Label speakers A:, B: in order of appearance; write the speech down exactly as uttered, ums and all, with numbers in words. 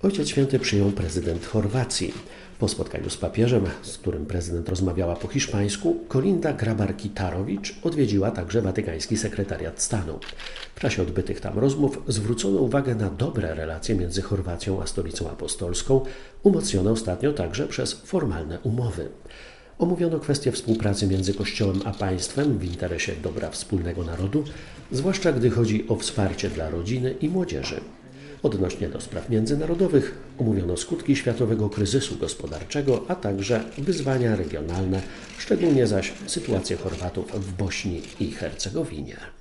A: Ojciec Święty przyjął prezydent Chorwacji. Po spotkaniu z papieżem, z którym prezydent rozmawiała po hiszpańsku, Kolinda Grabar-Kitarović odwiedziła także watykański sekretariat stanu. W czasie odbytych tam rozmów zwrócono uwagę na dobre relacje między Chorwacją a Stolicą Apostolską, umocnione ostatnio także przez formalne umowy. Omówiono kwestię współpracy między Kościołem a państwem w interesie dobra wspólnego narodu, zwłaszcza gdy chodzi o wsparcie dla rodziny i młodzieży. Odnośnie do spraw międzynarodowych omówiono skutki światowego kryzysu gospodarczego, a także wyzwania regionalne, szczególnie zaś sytuację Chorwatów w Bośni i Hercegowinie.